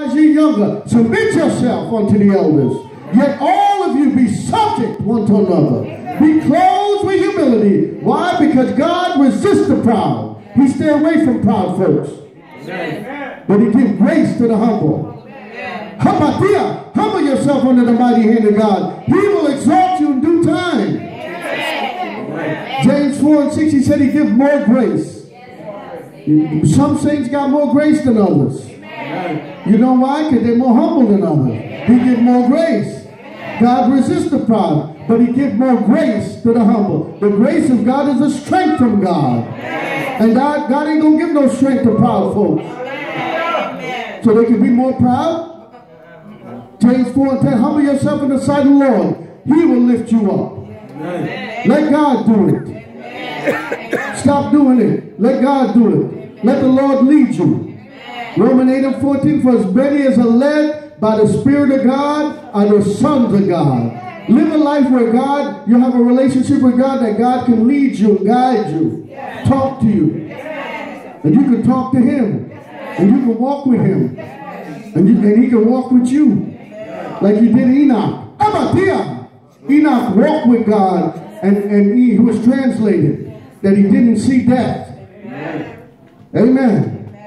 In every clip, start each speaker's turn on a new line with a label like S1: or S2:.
S1: As ye younger, submit yourself unto the elders. Yet all of you be subject one to another. Be clothed with humility. Why? Because God resists the proud. He stay away from proud folks. But he gives grace to the humble. Humble yourself under the mighty hand of God. He will exalt you in due time. James 4:6, he said he gives more grace. Some saints got more grace than others. You know why? Because they're more humble than others. He gives more grace. God resists the proud, but he gives more grace to the humble. The grace of God is a strength from God. And God ain't going to give no strength to proud folks. So they can be more proud. James 4:10, humble yourself in the sight of the Lord. He will lift you up. Let God do it. Stop doing it. Let God do it. Let the Lord lead you. Romans 8:14, for as many as are led by the Spirit of God are the sons of God. Live a life where God, you have a relationship with God, that God can lead you, guide you, talk to you. And you can talk to him. And you can walk with him. And he can walk with you. Like he did Enoch. Enoch walked with God, and he was translated that he didn't see death. Amen.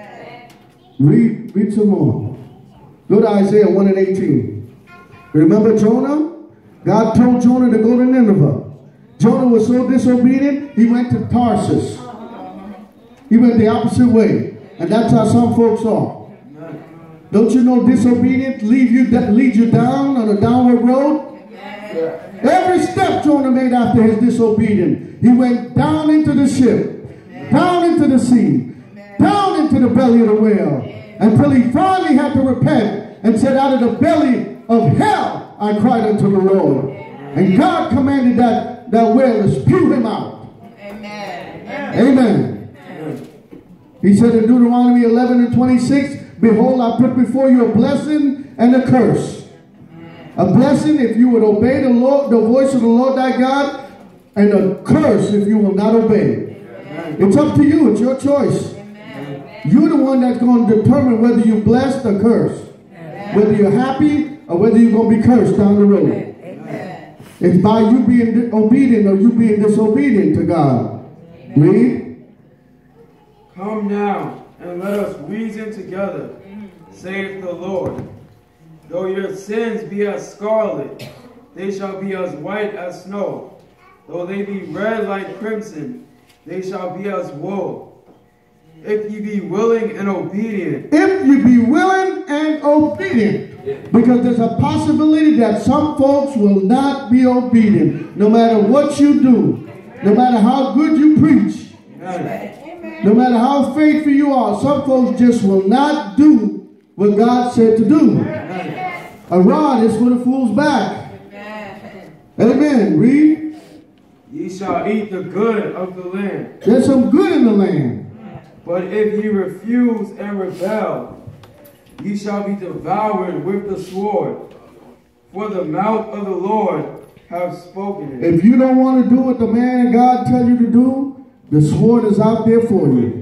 S1: Read some more. Go to Isaiah 1:18. Remember Jonah? God told Jonah to go to Nineveh. Jonah was so disobedient, he went to Tarsus. He went the opposite way. And that's how some folks are. Don't you know disobedience leads you down on a downward road? Every step Jonah made after his disobedience, he went down into the ship, down into the sea, down into the belly of the whale, until he finally had to repent and said, out of the belly of hell I cried unto the Lord. And God commanded that whale to spew him out. Amen. He said in Deuteronomy 11:26, behold, I put before you a blessing and a curse. A blessing if you would obey the voice of the Lord thy God, and a curse if you will not obey. It's up to you. It's your choice. You're the one that's going to determine whether you're blessed or cursed. Whether you're happy or whether you're going to be cursed down the road. It's by you being obedient or you being disobedient to God. Read.
S2: Come now, and let us reason together, saith the Lord. Though your sins be as scarlet, they shall be as white as snow. Though they be red like crimson, they shall be as wool. If you be willing and obedient. If you be willing and obedient. Because there's a possibility that some folks will not be obedient. No matter what you do. No matter how good you preach. No matter how faithful you are. Some folks just will not do what God said to do. A rod is for the fool's back. Amen. Read. Ye shall eat the good of the land.
S1: There's some good in the land.
S2: But if ye refuse and rebel, ye shall be devoured with the sword. For the mouth of the Lord have spoken it.
S1: If you don't want to do what the man of God tell you to do, the sword is out there for you.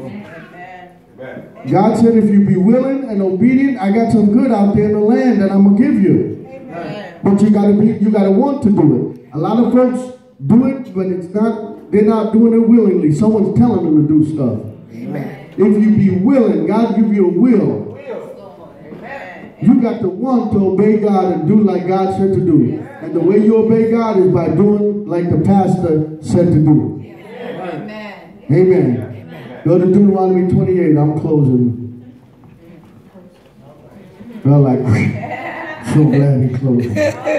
S1: God said if you be willing and obedient, I got some good out there in the land that I'm going to give you. But you got to want to do it. A lot of folks do it, but they're not doing it willingly. Someone's telling them to do stuff. If you be willing, God give you a will. You got to want to obey God and do like God said to do. And the way you obey God is by doing like the pastor said to do. Amen. Go to Deuteronomy 28. I'm closing. Well, like, so glad he closed.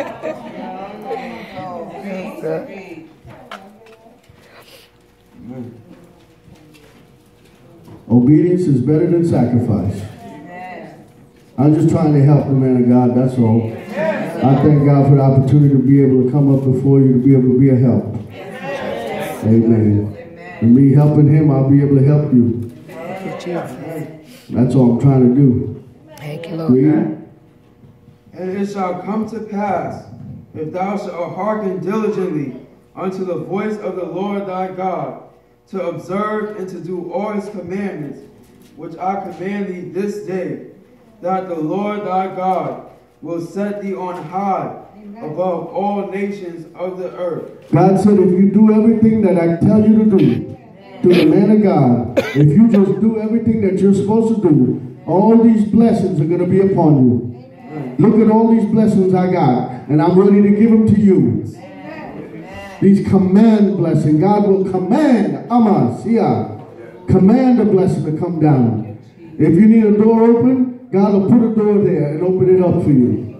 S1: Obedience is better than sacrifice. I'm just trying to help the man of God, that's all. I thank God for the opportunity to be able to come up before you, to be able to be a help. Amen. And me helping him, I'll be able to help you. That's all I'm trying to do.
S3: Thank you, Lord.
S2: And it shall come to pass, if thou shalt hearken diligently unto the voice of the Lord thy God, to observe and to do all his commandments, which I command thee this day, that the Lord thy God will set thee on high above all nations of the earth.
S1: God said, if you do everything that I tell you to do, to the man of God, if you just do everything that you're supposed to do, all these blessings are going to be upon you. Look at all these blessings I got, and I'm ready to give them to you. These command blessings. God will command, command the blessing to come down. If you need a door open, God will put a door there and open it up for you.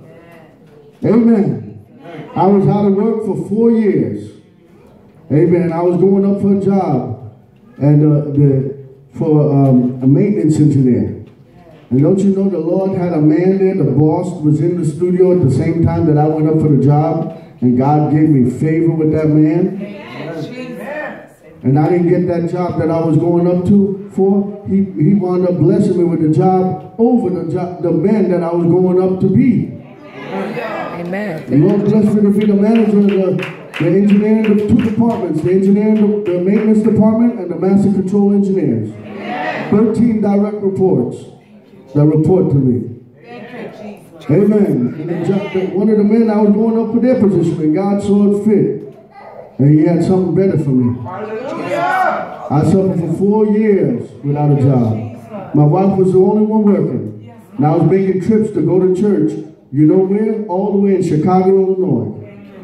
S1: Amen. I was out of work for 4 years. Amen. I was going up for a job and for a maintenance engineer. And don't you know the Lord had a man there, the boss was in the studio at the same time that I went up for the job, and God gave me favor with that man. And I didn't get that job that I was going up to for. He wound up blessing me with the job over the man that I was going up to be.
S3: Amen.
S1: The Lord blessed me to be the manager of the engineering of 2 departments, the engineering, the maintenance department, and the master control engineers. 13 direct reports that report to me. Amen. And one of the men I was going up for their position, and God saw it fit. And he had something better for me. I suffered for 4 years without a job. My wife was the only one working. And I was making trips to go to church. You know where? All the way in Chicago, Illinois.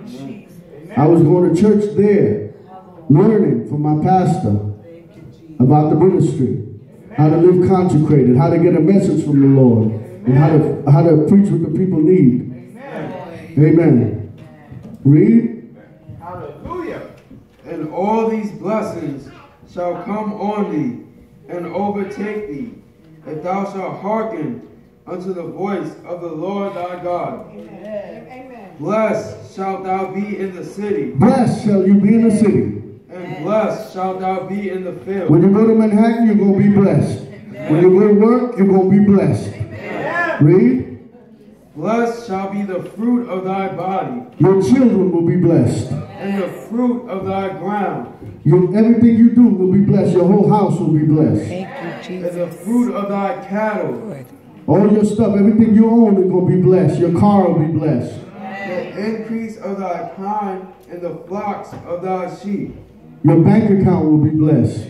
S1: I was going to church there, learning from my pastor about the ministry, how to live consecrated, how to get a message from the Lord, and how to preach what the people need. Amen. Read.
S2: Hallelujah. And all these blessings shall come on thee and overtake thee, if thou shalt hearken unto the voice of the Lord thy God. Amen. Blessed shalt thou be in the city.
S1: Blessed shall you be in the city.
S2: And blessed shalt thou be in the field.
S1: When you go to Manhattan, you're going to be blessed. When you go to work, you're going to be blessed. Read.
S2: Blessed shall be the fruit of thy body.
S1: Your children will be blessed.
S2: And the fruit of thy ground.
S1: Everything you do will be blessed. Your whole house will be blessed.
S3: Thank you, Jesus.
S2: And the fruit of thy cattle.
S1: All your stuff, everything you own is going to be blessed. Your car will be blessed.
S2: The increase of thy kind and the flocks of thy sheep.
S1: Your bank account will be blessed.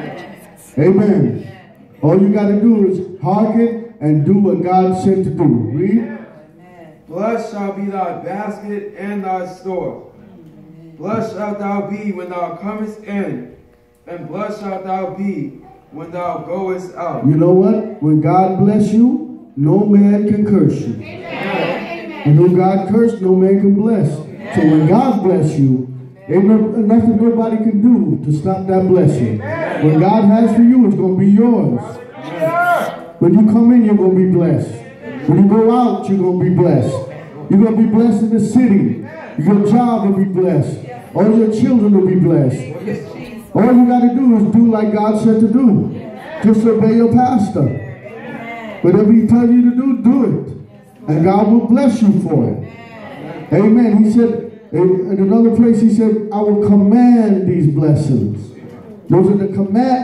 S1: Amen. All you got to do is hearken and do what God said to do. Read.
S2: Blessed shall be thy basket and thy store. Blessed shalt thou be when thou comest in, and blessed shalt thou be when thou goest out.
S1: You know what? When God bless you, no man can curse you.
S3: Amen.
S1: And when God cursed, no man can bless. So when God bless you, ain't nothing nobody can do to stop that blessing. What God has for you is going to be yours. When you come in, you're going to be blessed. When you go out, you're going to be blessed. You're going to be blessed in the city. Your job will be blessed. All your children will be blessed. All you got to do is do like God said to do. Just obey your pastor. Whatever he tells you to do, do it. And God will bless you for it. Amen. He said, in another place, he said, I will command these blessings. Those are the command.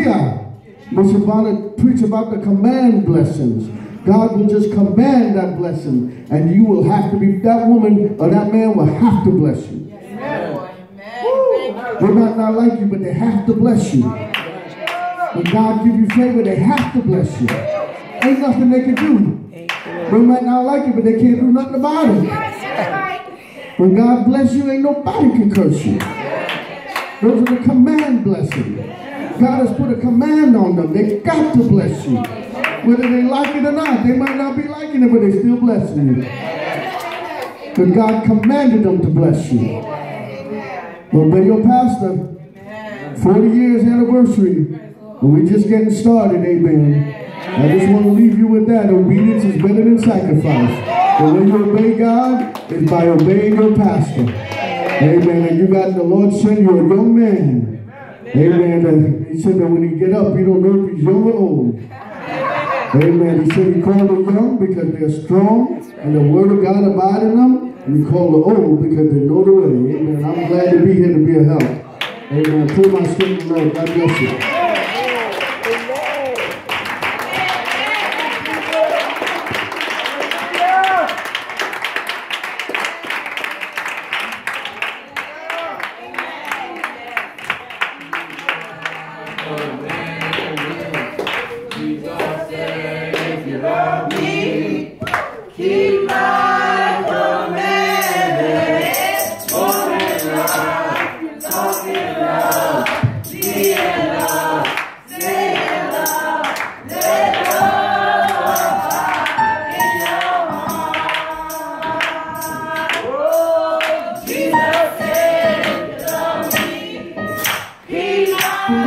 S1: Mr. Bonnet preach about the command blessings. God will just command that blessing. And you will have to be, that woman or that man will have to bless you. They might not like you, but they have to bless you. When God give you favor, they have to bless you. Ain't nothing they can do. They might not like you, but they can't do nothing about it. When God bless you, ain't nobody can curse you. Those are the command blessings. God has put a command on them. They got to bless you. Whether they like it or not. They might not be liking it, but they still blessing you. Because God commanded them to bless you. Obey your pastor. 40 years anniversary. And we're just getting started, amen. I just want to leave you with that. Obedience is better than sacrifice. The way you obey God is by obeying your pastor. Amen. And you got the Lord send you a young man. Amen. And he said that when he get up, you don't know if he's young or old. Amen. He said he called them young because they're strong and the word of God abide in them. And he called them old because they know the way. Amen. I'm glad to be here to be a help. Amen. Pray my strength in the Lord. God bless you.
S4: love me. Keep my commandments. Walk in love, talk in love, be in love, stay in love, let love abide in your heart. Oh, Jesus said you love me. Keep my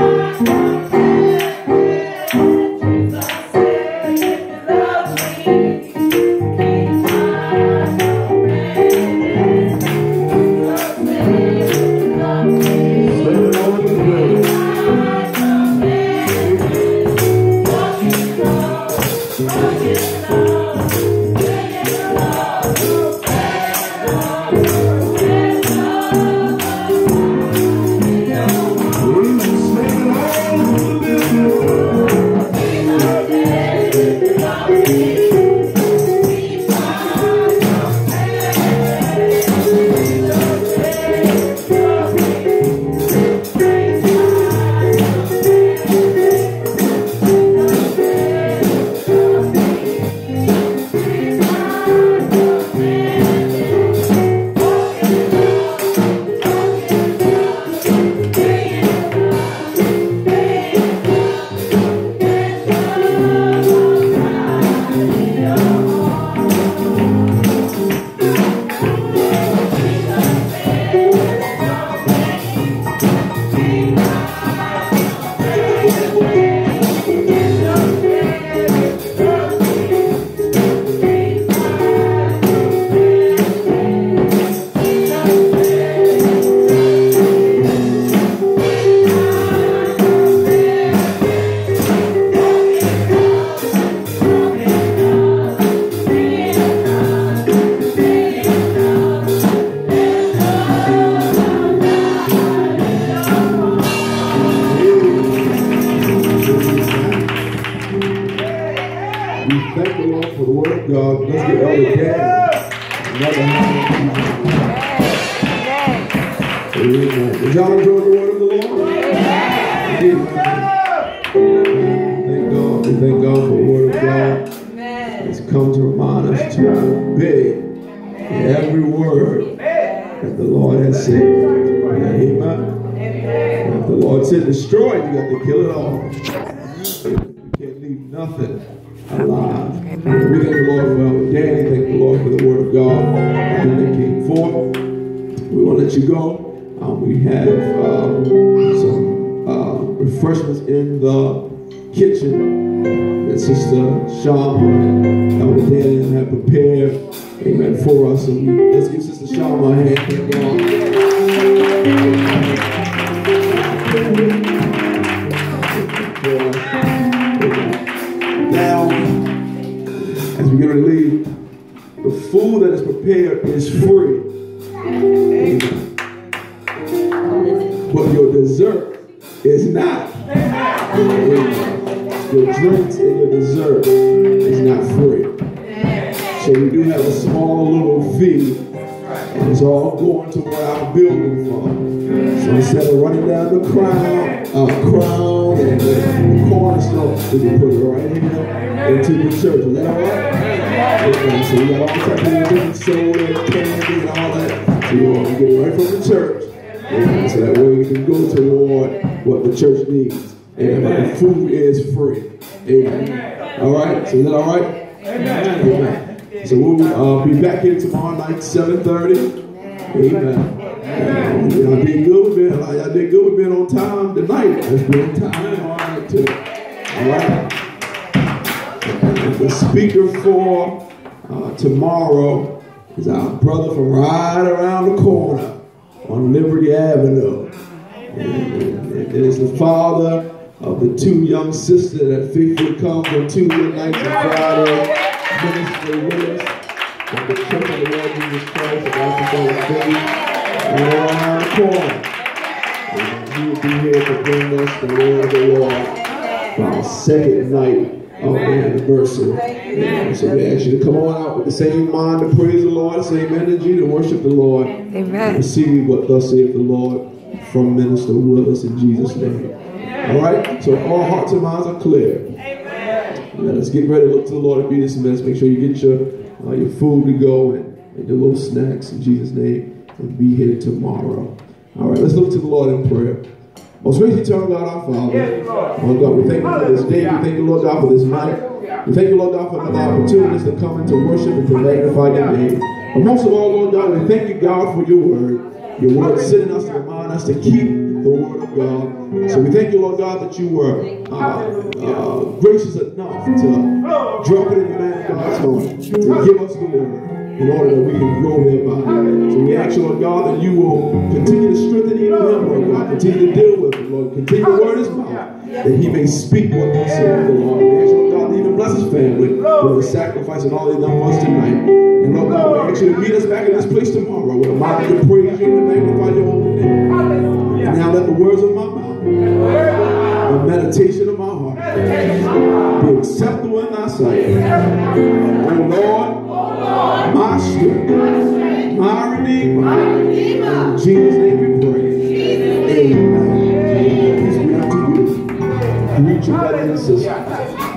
S5: Did y'all enjoy the word of the Lord? Thank God for the word of God. It's come to remind us to obey every word that the Lord has said. Amen. If the Lord said destroy it, you got to kill it all. You can't leave nothing alive. We thank the Lord for Danny. Thank the Lord for the word of God that came forth. We want to let you go. We have some refreshments in the kitchen that Sister Shama and Elder Danny have prepared, amen, for us. So let's give Sister Shama a hand. Thank God. Now, as we get ready to leave, the food that is prepared is free. Amen. But your dessert is not. Your drinks and your dessert is not free. So we do have a small little fee, and it's all going to where our building fund. So instead of running down the crown and the cornerstone, we can put it right here into the church. Is that all right? Okay, so we got all types of things, soda, candy, and all that. So you want to get it right from the church. Amen. So that way we can go toward what the church needs. Amen. But the food is free. Amen. All right. So is that all right? Amen. Amen. So we'll be back here tomorrow night, 7:30. Amen. Y'all did good with being. Y'all did good with being on time tonight. Let's be on time tomorrow night too. All right. And the speaker for tomorrow is our brother from right around the corner on Liberty Avenue. And it is the father of the two young sisters that faithfully come on Tuesday nights and Friday, minister with us at the Church of the Lord Jesus Christ of Alphabet City, right around the corner. And he will be here to bring us the word of the Lord for our second night of the anniversary. Amen. So we ask you to come on out with the same mind to praise the Lord, same energy to worship the Lord. Amen. And receive what thus saith the Lord from Minister Willis in Jesus' name. All right? So all hearts and minds are clear. Amen. Let us get ready to look to the Lord and be dismissed. Make sure you get your food to go and your little snacks in Jesus' name, and be here tomorrow. All right, let's look to the Lord in prayer. Most gracious eternal God, our Father. Lord God, we thank you for this day. We thank you, Lord God, for this night. We thank you, Lord God, for another opportunity to come and to worship and to magnify your name. But most of all, Lord God, we thank you, God, for your word. Your word sending us to remind us to keep the word of God. So we thank you, Lord God, that you were gracious enough to drop it in the man of God's heart, to give us the word in order that we can grow thereby. So we ask you, Lord God, that you will continue to strengthen even him, Lord God. Continue to deal with him, Lord. Continue to word his mouth, that he may speak what we say of the Lord. We ask you, Lord God, to even bless his family for the sacrifice and all they've done for us tonight. And Lord God, we ask you to meet us back in this place tomorrow with a mind to praise you and magnify your holy name. And now let the words of my mouth, the meditation of my heart, be acceptable in thy sight. O Lord, my strength, my redeemer. In Jesus' name we pray. Amen. Peace be unto you. Greet your brothers and sisters.